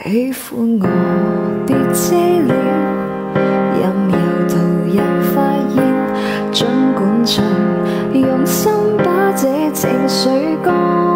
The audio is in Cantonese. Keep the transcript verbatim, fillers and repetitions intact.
喜歡我，別遮臉，任由途人發現，儘管盡用心把這情緒乾。